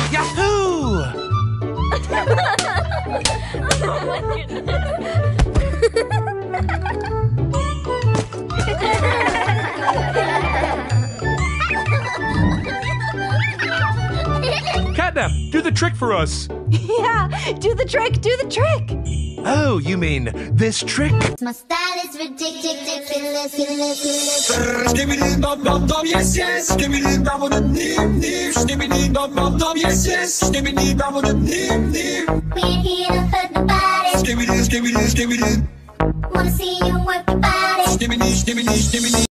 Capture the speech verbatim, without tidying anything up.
Yahoo! Oh my goodness. Catnap, do the trick for us. Yeah, do the trick, do the trick. Oh, you mean this trick? My style is ridiculous, ridiculous. Skibidi dum dum dum, yes yes. Skibidi dum dum dim dim. Skibidi dum dum dum, yes yes. Skibidi dum dum dim dim. We ain't here to hurt nobody. Skibidi skibidi skibidi. Wanna see you work your body. Skibidi skibidi skibidi.